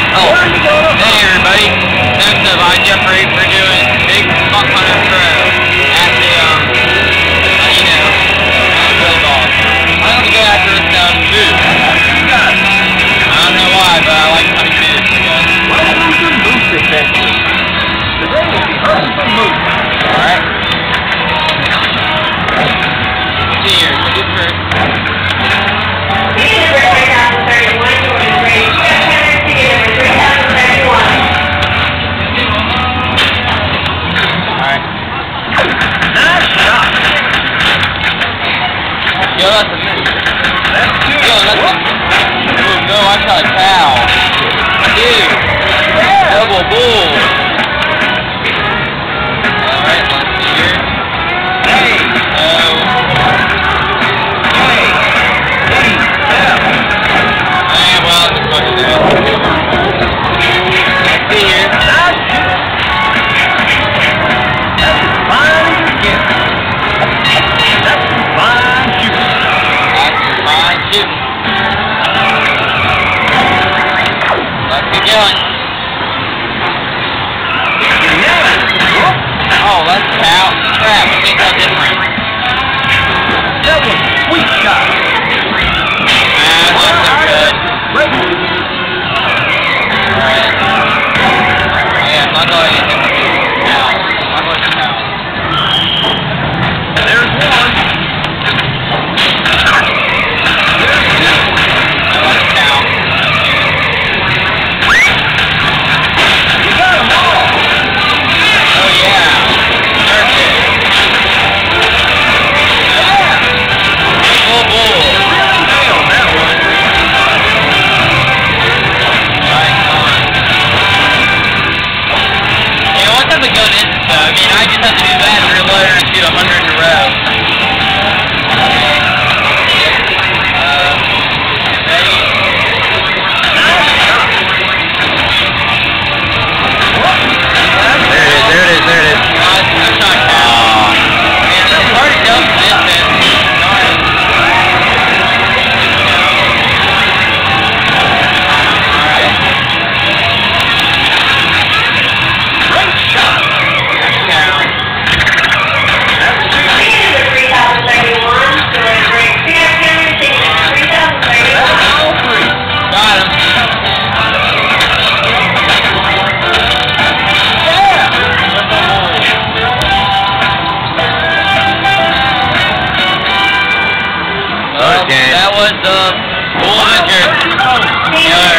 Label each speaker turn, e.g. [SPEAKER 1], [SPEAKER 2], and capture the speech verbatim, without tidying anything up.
[SPEAKER 1] Oh, hey everybody. Next up, Ijeffrey. We're doing Big Buck Hunter Pro at the, um, uh, you know, uh, billybobs. I'm gonna go after this, um, food. I don't know why, but I like hunting food, I guess.
[SPEAKER 2] Welcome to Moose Adventure. Today we'll be hunting for moose.
[SPEAKER 1] Alright. See here, shoot first. Yo, that's a miss.
[SPEAKER 2] That's two.
[SPEAKER 1] Yo, that's a... Oh, no, I shot a cow. Dude. Double bull. Alright, let's see here.
[SPEAKER 2] Hey.
[SPEAKER 1] No.
[SPEAKER 2] Hey. Hey. Yeah.
[SPEAKER 1] Eh, well, it's a fucking day. Let's see here.
[SPEAKER 2] Nice shoot. That's as fine as you get. That's as fine shooting.
[SPEAKER 1] Fine shooting. Let's get going. Oh, that's cow. Crap, I can't tell different.
[SPEAKER 2] That was a sweet shot.
[SPEAKER 1] Ah, that's not good. Alright. Oh yeah, I'm not going to hit the cow. I'm going to cow.
[SPEAKER 2] There's one.
[SPEAKER 1] I mean, I just have to do that and reload and shoot a hundred in a row. Uh, ready? There it is, there it is, there it is. No, that's not cow. Man, it's hard to tell from distance. That was the uh, bull hunter.